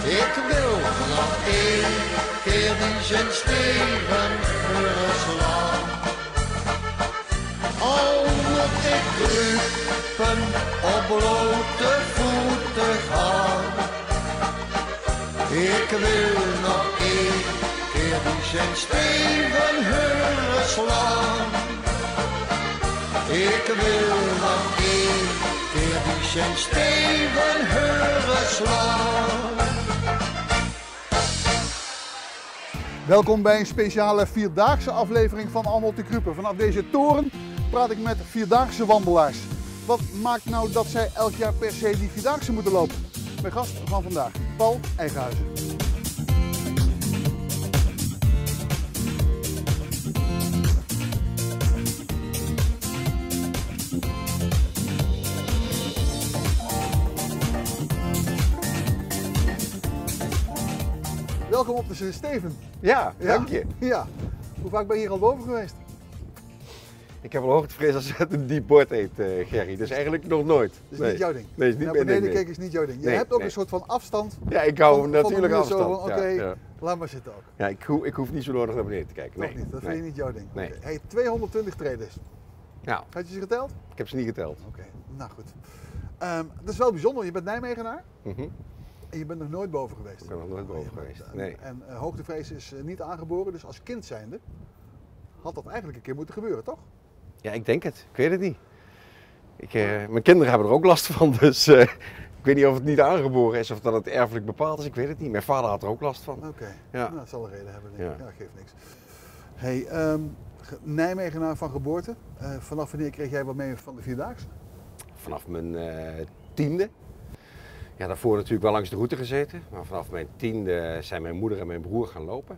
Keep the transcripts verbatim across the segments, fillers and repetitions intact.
Ik wil nog één keer die zijn steven horen slaan. Al moet ik drukken op blote voeten gaan. Ik wil nog één keer die zijn steven horen slaan. Ik wil nog één keer die zijn steven horen slaan. Welkom bij een speciale vierdaagse aflevering van Allemaal te Kruppen. Vanaf deze toren praat ik met vierdaagse wandelaars. Wat maakt nou dat zij elk jaar per se die vierdaagse moeten lopen? Mijn gast van vandaag, Paul Eigenhuizen. Welkom op de Sint Steven. Ja, dank je. Ja? Ja. Hoe vaak ben je hier al boven geweest? Ik heb wel hoogtevrees als het een diep bord eet, uh, Gerry. Dus eigenlijk nog nooit. Dat is nee. niet jouw ding? Nee, is niet Naar mijn beneden ding. kijken is niet jouw ding. Je nee, hebt ook nee. een soort van afstand. Ja, ik hou van, natuurlijk van afstand. Oké, okay, ja, ja. laat maar zitten ook. Ja, ik, ho ik hoef niet zo nodig naar beneden te kijken. Nog Nee, niet, dat nee. vind je niet jouw ding. Nee. Okay. Hey, tweehonderdtwintig traders. Nou, Had je ze geteld? ik heb ze niet geteld. Oké, okay. Nou goed. Um, dat is wel bijzonder, je bent Nijmegenaar. Mm-hmm. En je bent nog nooit boven geweest. Ik ben nog nooit boven nee, geweest, bent, nee. En uh, hoogtevrees is uh, niet aangeboren, dus als kind zijnde had dat eigenlijk een keer moeten gebeuren, toch? Ja, ik denk het. Ik weet het niet. Ik, uh, mijn kinderen hebben er ook last van, dus uh, ik weet niet of het niet aangeboren is of dat het erfelijk bepaald is. Ik weet het niet. Mijn vader had er ook last van. Oké, okay. Ja. Nou, dat zal een reden hebben. Denk ik. Ja. Ja, geeft niks. Hey, um, Nijmegenaar van geboorte. Uh, vanaf wanneer kreeg jij wat mee van de Vierdaagse? Vanaf mijn uh, tiende. Ja, daarvoor natuurlijk wel langs de route gezeten. Maar vanaf mijn tiende zijn mijn moeder en mijn broer gaan lopen.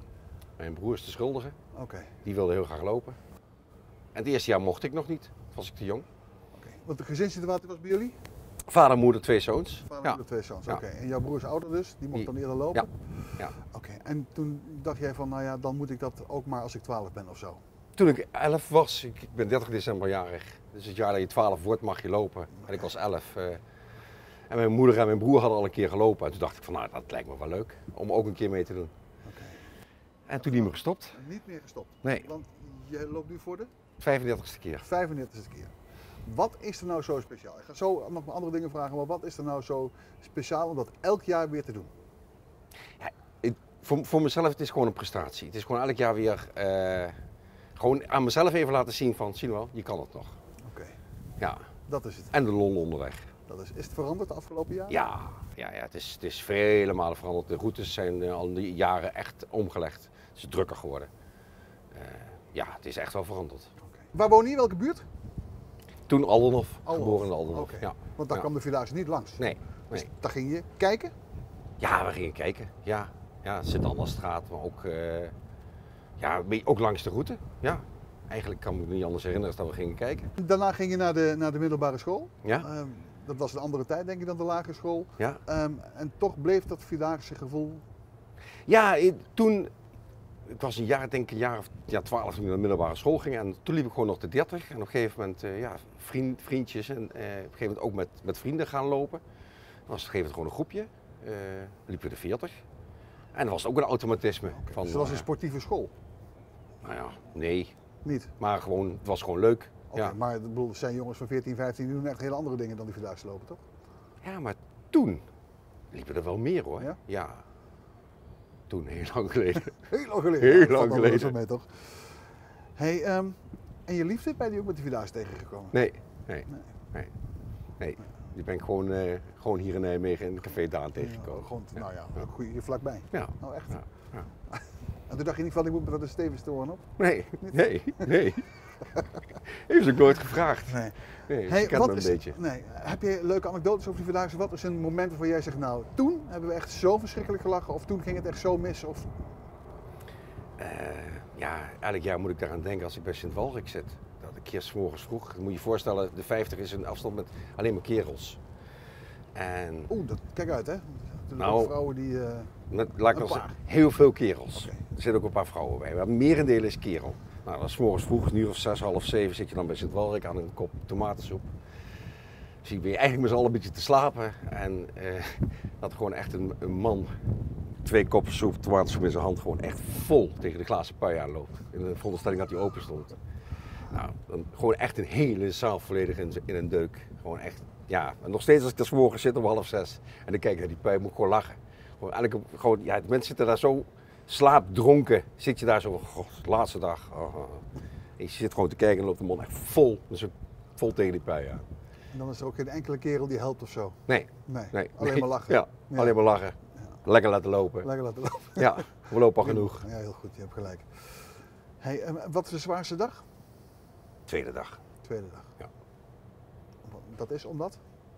Mijn broer is de schuldige. Okay. Die wilde heel graag lopen. En het eerste jaar mocht ik nog niet. Toen was ik te jong. Okay. Want de gezinssituatie was bij jullie? Vader, moeder, twee zoons. Vader, ja. moeder, twee zoons. Ja. Oké. Okay. En jouw broer is ouder dus? Die mocht die... dan eerder lopen? Ja. ja. Oké. Okay. En toen dacht jij van, nou ja, dan moet ik dat ook maar als ik twaalf ben of zo? Toen ik elf was, ik, ik ben dertig december jarig. Dus het jaar dat je twaalf wordt mag je lopen. En ik was elf. Uh, en mijn moeder en mijn broer hadden al een keer gelopen. En toen dacht ik van, nou dat lijkt me wel leuk om ook een keer mee te doen. Okay. En toen niet meer gestopt. Niet meer gestopt? Nee. Want je loopt nu voor de? vijfendertigste keer. vijfendertigste keer. Wat is er nou zo speciaal? Ik ga zo nog maar andere dingen vragen, maar wat is er nou zo speciaal om dat elk jaar weer te doen? Ja, het, voor, voor mezelf het is gewoon een prestatie. Het is gewoon elk jaar weer uh, gewoon aan mezelf even laten zien van, zie je wel, je kan het nog. Oké. Okay. Ja. Dat is het. En de lol onderweg. Dat is, is het veranderd de afgelopen jaren? Ja, ja, ja het, is, het is vele malen veranderd. De routes zijn uh, al die jaren echt omgelegd. Het is drukker geworden. Uh, ja, het is echt wel veranderd. Okay. Waar woon je? Welke buurt? Toen Aldenhof, Aldenhof. geboren in Aldenhof. Okay. Ja. Want daar ja. kwam de Vierdaagse niet langs? Nee. Dus nee. daar ging je kijken? Ja, we gingen kijken. Ja, ja Sint-Annastraat, maar ook, uh, ja, ook langs de route. Ja. Eigenlijk kan ik me niet anders herinneren dan dat we gingen kijken. Daarna ging je naar de, naar de middelbare school. Ja. Um, dat was een andere tijd, denk ik, dan de lagere school. Ja. Um, en toch bleef dat Vierdaagse gevoel? Ja, toen, ik was een jaar, denk ik een jaar of ja, twaalf toen ik naar de middelbare school ging. En toen liep ik gewoon nog de dertig. En op een gegeven moment, uh, ja, vriend, vriendjes en uh, op een gegeven moment ook met, met vrienden gaan lopen. Dan was het op een gegeven moment gewoon een groepje. Uh, liepen we de veertig. En dat was ook een automatisme. Okay. Van, dus dat was uh, een sportieve school? Nou ja, nee. Niet? Maar gewoon, het was gewoon leuk. Okay, ja. Maar ik bedoel, er zijn jongens van veertien, vijftien die doen echt hele andere dingen dan die Vierdaagse lopen, toch? Ja, maar toen liepen er wel meer hoor. Ja? Ja. Toen, heel lang geleden. Heel lang geleden. Heel ja, lang geleden. Mee, toch? Hey, um, en je liefde, ben je ook met die Vierdaagse tegengekomen? Nee, nee, nee. nee. nee. Die ben ik gewoon, uh, gewoon hier in Nijmegen in het Café Daan tegengekomen. Ja, gewoon, ja. nou ja, ja. Goeie, hier vlakbij. Ja. Nou echt. Ja. Ja. En toen dacht je niet van, ik moet met de Stevenstoren op? Nee, nee, nee. Heeft ze ook nooit gevraagd. Nee. Nee, hey, ik ken wat me een is, beetje. Nee. Heb je leuke anekdotes over die Vierdaagse? Wat is een moment waarvan jij zegt, nou, toen hebben we echt zo verschrikkelijk gelachen, of toen ging het echt zo mis? Of... Uh, ja, elk jaar moet ik daaraan denken als ik bij Sint-Walrik zit. Dat ik hier 's morgens vroeg, moet je je voorstellen, de vijftig is een afstand met alleen maar kerels. En... Oeh, dat, kijk uit hè. Er nou, vrouwen die... Uh, met, laat ik nog zeggen, heel veel kerels. Okay. Er zitten ook een paar vrouwen bij. Maar het merendeel is kerel. Nou, dat is 's morgens vroeg, een uur of zes, half zeven zit je dan bij Sint-Walrik aan een kop tomatensoep. zie je eigenlijk met z'n allen een beetje te slapen. En uh, dat gewoon echt een, een man, twee koppen soep, tomatensoep in zijn hand, gewoon echt vol tegen de glazen pui aanloopt. In de veronderstelling dat hij open stond. Nou, dan gewoon echt een hele zaal volledig in, in een deuk. Gewoon echt, ja. En nog steeds als ik daar 's morgens zit om half zes en dan kijk ik naar die pui, moet ik gewoon lachen. Gewoon, eigenlijk, gewoon, ja, de mensen zitten daar zo slaapdronken, zit je daar zo, god, laatste dag. Oh, oh. En je zit gewoon te kijken en loopt de man echt vol, dus vol tegen die pui aan. En dan is er ook geen enkele kerel die helpt of zo? Nee. Nee, nee. alleen nee. maar lachen? Ja, ja, alleen maar lachen. Ja. Lekker laten lopen. Lekker laten lopen. Ja, we lopen al genoeg. Ja, heel goed, je hebt gelijk. Hey, en wat is de zwaarste dag? Tweede dag. Tweede dag. Ja. Dat is omdat?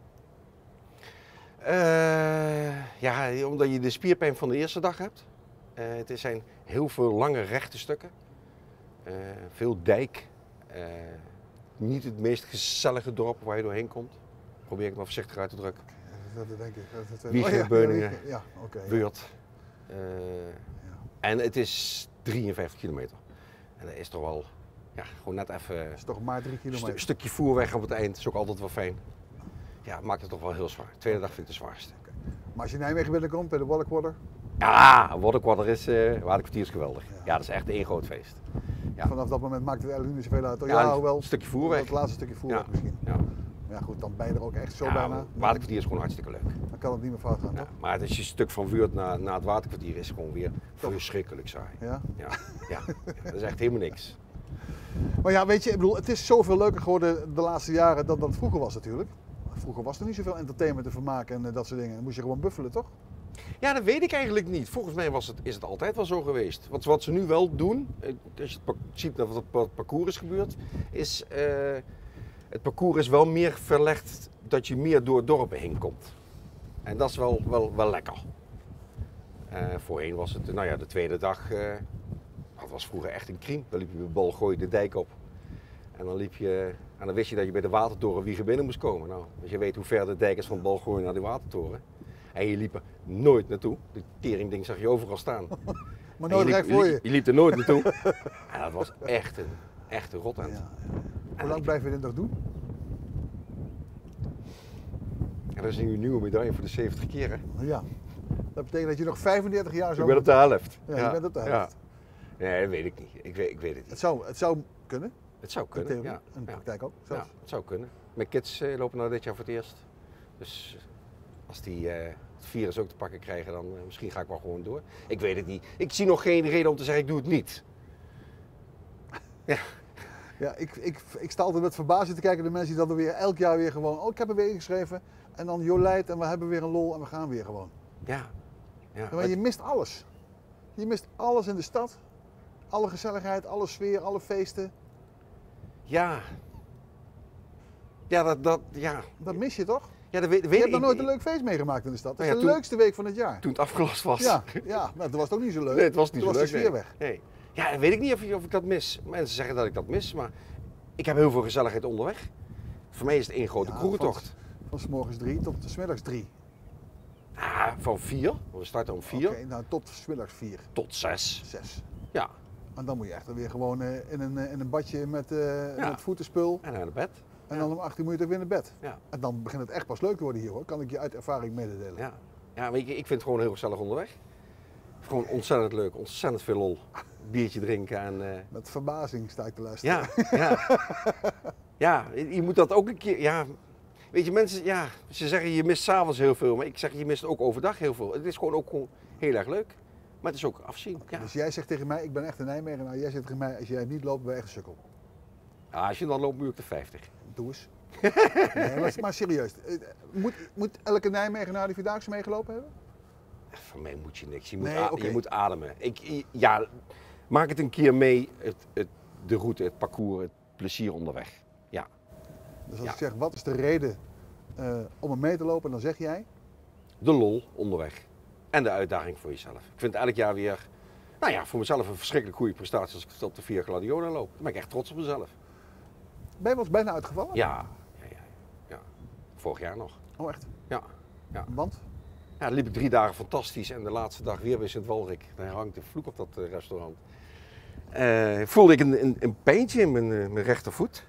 Uh, ja, omdat je de spierpijn van de eerste dag hebt. Uh, het zijn heel veel lange rechte stukken. Uh, veel dijk. Uh, niet het meest gezellige dorp waar je doorheen komt. Probeer ik maar voorzichtig uit te drukken. Dat denk ik. Wiegen, oh, ja, Beuningen, ja, ja, okay, Weurt. Uh, ja. En het is drieënvijftig kilometer. En dat is toch wel, ja, gewoon net even... Het is toch maar drie kilometer? Een stu stukje voerweg op het eind, is ook altijd wel fijn. Ja, het maakt het toch wel heel zwaar. De tweede dag vind ik de zwaarste. Okay. Maar als je Nijmegen binnenkomt bij de Waddenkwarder? Ja, Waddenkwarder is, uh, Waddenkwartier is geweldig. Ja. ja, dat is echt één groot feest. Ja. Vanaf dat moment maakt het eigenlijk niet zoveel uit. Oh, ja, ja, een wel, stukje voerweg. Het laatste stukje voerweg ja. misschien. Ja. Ja goed, dan ben je er ook echt zo ja, bijna. Waterkwartier is gewoon hartstikke leuk. Dan kan het niet meer fout gaan, ja, toch? Maar het is een stuk van Weurt naar, naar het Waterkwartier is gewoon weer verschrikkelijk saai. Ja? Ja, ja, dat is echt helemaal niks. Maar ja, weet je, ik bedoel, het is zoveel leuker geworden de laatste jaren dan dat het vroeger was natuurlijk. Vroeger was er niet zoveel entertainment te vermaken en uh, dat soort dingen. Dan moest je gewoon buffelen, toch? Ja, dat weet ik eigenlijk niet. Volgens mij was het, is het altijd wel zo geweest. Wat, wat ze nu wel doen, als je het ziet wat op het parcours is gebeurd, is uh, het parcours is wel meer verlegd dat je meer door dorpen heen komt. En dat is wel, wel, wel lekker. Uh, voorheen was het, nou ja, de tweede dag, uh, dat was vroeger echt een kriem. Dan liep je met bal gooi de dijk op. En dan liep je, en dan wist je dat je bij de watertoren Wiegen binnen moest komen. Nou, als je weet hoe ver de dijk is van Balgooi naar de watertoren. En je liep er nooit naartoe. De teringding zag je overal staan. Maar nooit je recht liep, voor je. Je, je liep er nooit naartoe. En dat was echt een, echt een rotend. Ja, ja. Hoe lang blijf je dit nog doen? En dat is nu een nieuwe medaille voor de zeventig keer. Hè? Ja. Dat betekent dat je nog vijfendertig jaar zo... Ik ben op de helft. Ja, ja. Je bent op de helft. Ja. Nee, dat weet ik niet. Ik weet, ik weet het niet. Het zou, het zou kunnen. Het zou kunnen, in theorie. ja. In de praktijk ja. ook. Zelfs. Ja, het zou kunnen. Mijn kids uh, lopen nou dit jaar voor het eerst. Dus als die uh, het virus ook te pakken krijgen, dan uh, misschien ga ik wel gewoon door. Ik weet het niet. Ik zie nog geen reden om te zeggen, ik doe het niet. Ja. Ja, ik, ik, ik sta altijd met verbazing te kijken naar de mensen die dan weer elk jaar weer gewoon... Oh, ik heb er weer ingeschreven. En dan jolijt en we hebben weer een lol en we gaan weer gewoon. Ja. Ja. Maar je mist alles. Je mist alles in de stad. Alle gezelligheid, alle sfeer, alle feesten. Ja. Ja, dat, dat, ja. Dat mis je toch? Ja, dat weet, weet je hebt ik, nog nooit ik, een leuk feest meegemaakt in de stad. Dat is nou ja, de toen, leukste week van het jaar. Toen het afgelast was. Ja, ja, nou, dat was het ook niet zo leuk. Nee, het was niet toen zo was leuk. de sfeer nee. weg. Nee. Ja, dan weet ik niet of, of ik dat mis. Mensen zeggen dat ik dat mis, maar ik heb heel veel gezelligheid onderweg. Voor mij is het één grote Ja, kroegentocht. Van, van 's morgens drie tot 's middags drie. Ah, van vier. We starten om vier. Oké, okay, nou tot 's middags vier. Tot zes. Zes. Ja. En dan moet je echt weer gewoon uh, in, een, uh, in een badje met, uh, ja. met voetenspul. En naar bed. En ja. dan om achttien moet je weer naar bed. Ja. En dan begint het echt pas leuk te worden hier hoor, kan ik je uit ervaring mededelen. Ja, ja maar ik, ik vind het gewoon heel gezellig onderweg. Gewoon ontzettend leuk, ontzettend veel lol. Biertje drinken en... Uh... Met verbazing sta ik te luisteren. Ja, ja. Ja, je moet dat ook een keer... Ja. Weet je, mensen, ja, ze zeggen je mist 's avonds heel veel, maar ik zeg je mist ook overdag heel veel. Het is gewoon ook gewoon heel erg leuk, maar het is ook afzien. Okay, ja. Dus jij zegt tegen mij, ik ben echt een Nijmegen, nou jij zegt tegen mij, als jij niet loopt, ben je echt een sukkel. Ja, als je dan loopt, moet je op de vijftig. Doe eens. Nee, maar, maar serieus, moet, moet elke Nijmegenaar die Vierdaagse meegelopen hebben? Van mij moet je niks, je moet, nee, a- okay. je moet ademen. Ik, ja, maak het een keer mee, het, het, de route, het parcours, het plezier onderweg. Ja. Dus als ja. ik zeg, wat is de reden uh, om er mee te lopen, dan zeg jij? De lol onderweg. En de uitdaging voor jezelf. Ik vind elk jaar weer, nou ja, voor mezelf een verschrikkelijk goede prestatie als ik op de Via Gladiola loop. Dan ben ik echt trots op mezelf. Ben je wel eens bijna uitgevallen? Ja, ja, ja, ja. Vorig jaar nog. Oh echt? Ja. ja. Want? Ja, dan liep ik drie dagen fantastisch en de laatste dag weer bij Sint-Walrik. Daar hangt de vloek op dat uh, restaurant. Uh, voelde ik een, een, een pijntje in mijn, uh, mijn rechtervoet.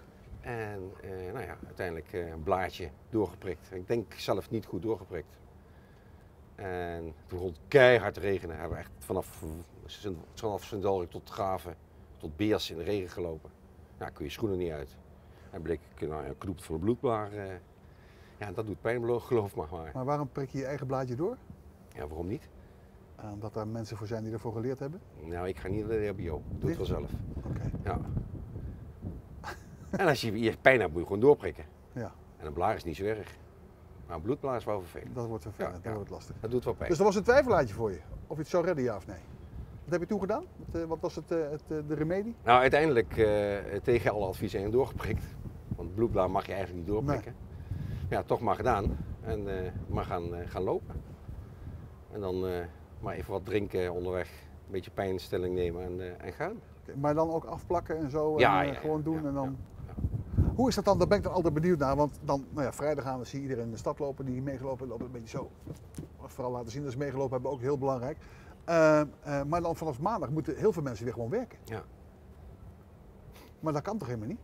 En uh, nou ja, uiteindelijk uh, een blaadje doorgeprikt. Ik denk zelf niet goed doorgeprikt. En toen begon het keihard te regenen. Hebben we echt vanaf, vanaf Sint-Ulrik tot Graven, tot Beers in de regen gelopen. Nou, kun je schoenen niet uit. En bleek ik nou, een knoept voor de bloedbaar. Uh, ja, dat doet pijn, geloof me maar. Maar waarom prik je je eigen blaadje door? Ja, waarom niet? Uh, omdat er mensen voor zijn die ervoor geleerd hebben? Nou, ik ga niet naar de H B O. Ik doe het wel zelf. Oké. Okay. Ja. En als je hier pijn hebt, moet je gewoon doorprikken. Ja. En een blaar is niet zo erg. Maar een bloedblaar is wel vervelend. Dat wordt vervelend, ja, dat ja. wordt lastig. Dat doet wel pijn. Dus dat was een twijfelaartje voor je? Of je het zou redden, ja of nee? Wat heb je toen gedaan? Wat, uh, wat was het, uh, het, uh, de remedie? Nou, uiteindelijk uh, tegen alle adviezen heen doorgeprikt. Want bloedblaar mag je eigenlijk niet doorprikken. Nee. Ja, toch maar gedaan. En uh, maar gaan, uh, gaan lopen. En dan uh, maar even wat drinken onderweg. Een beetje pijnstilling nemen en, uh, en gaan. Okay, maar dan ook afplakken en zo? Ja, en uh, ja, gewoon ja, doen ja, en dan... Ja, ja. Hoe is dat dan? Daar ben ik dan altijd benieuwd naar. Want dan, nou ja, vrijdag gaan we zie iedereen in de stad lopen die meegelopen lopen een beetje zo. Vooral laten zien dat ze meegelopen hebben, ook heel belangrijk. Uh, uh, maar dan vanaf maandag moeten heel veel mensen weer gewoon werken. Ja. Maar dat kan toch helemaal niet?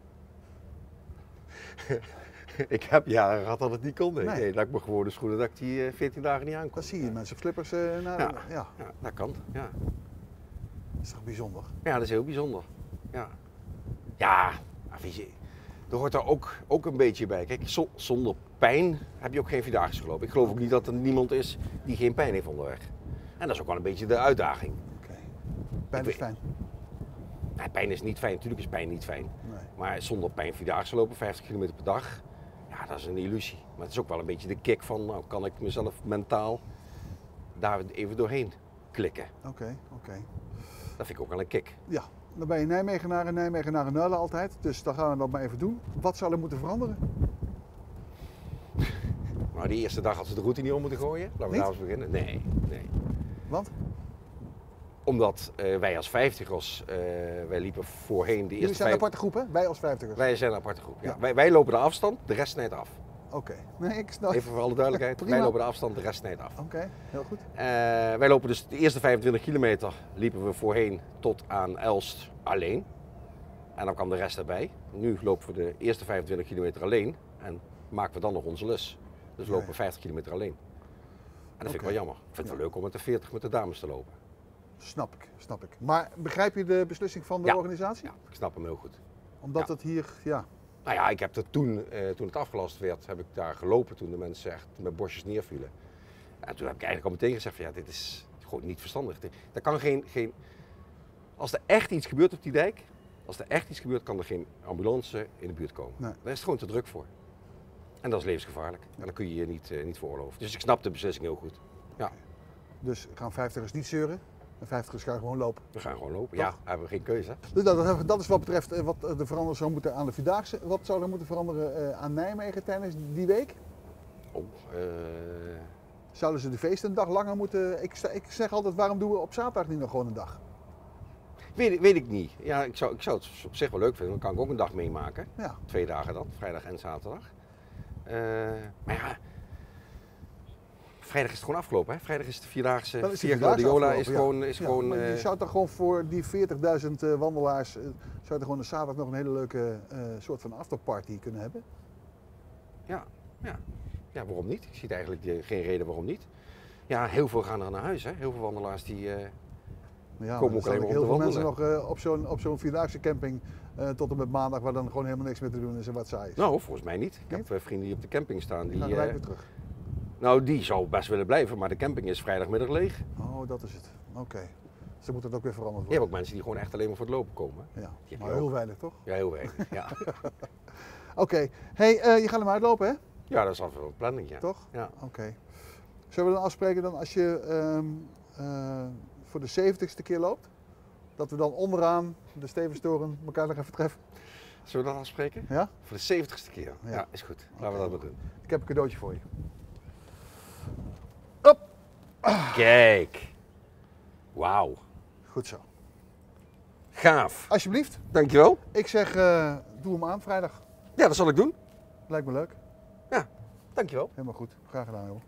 Ik heb jaren gehad dat het niet kon. Nee, nee. nee dat ik me gewoon de schoenen dat ik die uh, veertien dagen niet aankom. Dat zie je, ja. Mensen op slippers. Uh, naar, ja. Ja. ja, dat kan. Ja. Dat is toch bijzonder? Ja, dat is heel bijzonder. Ja, ja weet je, er hoort er ook, ook een beetje bij. Kijk, zonder pijn heb je ook geen vierdaagse gelopen. Ik geloof ook niet dat er niemand is die geen pijn heeft onderweg. En dat is ook wel een beetje de uitdaging. Oké. Okay. Pijn is fijn? Nee, pijn is niet fijn. Natuurlijk is pijn niet fijn. Nee. Maar zonder pijn vierdaagse lopen, vijftig kilometer per dag, ja, dat is een illusie. Maar het is ook wel een beetje de kick van, nou, kan ik mezelf mentaal daar even doorheen klikken. Oké, okay, oké. Okay. Dat vind ik ook wel een kick. Ja, dan ben je Nijmegenaar en Nijmegenaar Nuilen altijd. Dus dan gaan we dat maar even doen. Wat zou er moeten veranderen? Nou, die eerste dag had ze de route niet om moeten gooien. Laten we niet? daar eens beginnen. Nee, nee. Want? Omdat uh, wij als vijftigers, uh, wij liepen voorheen de eerste Jullie zijn een aparte groep, hè? Wij als vijftigers. Wij zijn een aparte groep, ja. ja. Wij, wij lopen de afstand, de rest snijdt af. Oké. Okay. Nee, ik snap. Even voor alle duidelijkheid, wij lopen de afstand, de rest snijdt af. Oké, okay. Heel goed. Uh, wij lopen dus de eerste vijfentwintig kilometer liepen we voorheen tot aan Elst alleen. En dan kwam de rest erbij. Nu lopen we de eerste vijfentwintig kilometer alleen en maken we dan nog onze lus. Dus we lopen ja, ja. vijftig kilometer alleen. En dat vind okay. ik wel jammer. Ik vind het ja. wel leuk om met de veertig met de dames te lopen. Snap ik, snap ik. Maar begrijp je de beslissing van de ja. organisatie? Ja, ik snap hem heel goed. Omdat ja. het hier, ja... Nou ja, ik heb er toen, uh, toen het afgelast werd, heb ik daar gelopen toen de mensen echt met bosjes neervielen. En toen heb ik eigenlijk al meteen gezegd van ja, dit is gewoon niet verstandig. Er kan geen, geen... Als er echt iets gebeurt op die dijk, als er echt iets gebeurt, kan er geen ambulance in de buurt komen. Nee. Daar is het gewoon te druk voor. En dat is levensgevaarlijk. En dan kun je je niet, uh, niet veroorloven. Dus ik snap de beslissing heel goed. Ja. Dus gaan vijftigers niet zeuren? En vijftigers gaan gewoon lopen? We gaan gewoon lopen. Toch? Ja, hebben we geen keuze. Dus dat, dat is wat betreft wat er veranderen zou moeten aan de Vierdaagse. Wat zou er moeten veranderen uh, aan Nijmegen tijdens die week? Oh, uh... Zouden ze de feesten een dag langer moeten... Ik, ik zeg altijd, waarom doen we op zaterdag niet nog gewoon een dag? Weet, weet ik niet. Ja, ik, zou, ik zou het op zich wel leuk vinden. Dan kan ik ook een dag meemaken. Ja. Twee dagen dan, vrijdag en zaterdag. Uh, maar ja, vrijdag is het gewoon afgelopen. Hè? Vrijdag is de vierdaagse. Dan is de Via Vierdaagse Gladiola is ja. gewoon... Is ja, gewoon maar uh... je zou toch gewoon voor die veertigduizend uh, wandelaars... Uh, zou je gewoon een zaterdag nog een hele leuke uh, soort van afterparty kunnen hebben? Ja, ja. Ja, waarom niet? Ik zie eigenlijk uh, geen reden waarom niet. Ja, heel veel gaan er naar huis. Hè? Heel veel wandelaars die uh, ja, komen ook alleen maar om heel te veel wandelen. mensen nog uh, op zo'n op zo'n vierdaagse camping uh, tot en met maandag... waar dan gewoon helemaal niks meer te doen is en wat saai is. Nou, volgens mij niet. Ik niet? heb uh, vrienden die op de camping staan. Die, Die gaan gelijk weer terug. Nou, die zou best willen blijven, maar de camping is vrijdagmiddag leeg. Oh, dat is het. Oké. Okay. Dus dan moet het ook weer veranderd Je hebt worden. ook mensen die gewoon echt alleen maar voor het lopen komen. Ja, Die maar heel ook. weinig toch? Ja, heel weinig. Ja. Oké. Okay. Hey, uh, je gaat hem uitlopen hè? Ja, dat is altijd wel een planning, ja. Toch? Ja. Oké. Okay. Zullen we dan afspreken dan als je um, uh, voor de zeventigste keer loopt? Dat we dan onderaan de Stevenstoren elkaar nog even treffen? Zullen we dat afspreken? Ja? Voor de zeventigste keer? Ja, ja is goed. Laten okay. we dat doen. Ik heb een cadeautje voor je. Op. Kijk. Wauw. Goed zo. Gaaf. Alsjeblieft. Dankjewel. Ik zeg, uh, doe hem aan vrijdag. Ja, dat zal ik doen. Lijkt me leuk. Ja, dankjewel. Helemaal goed. Graag gedaan, joh.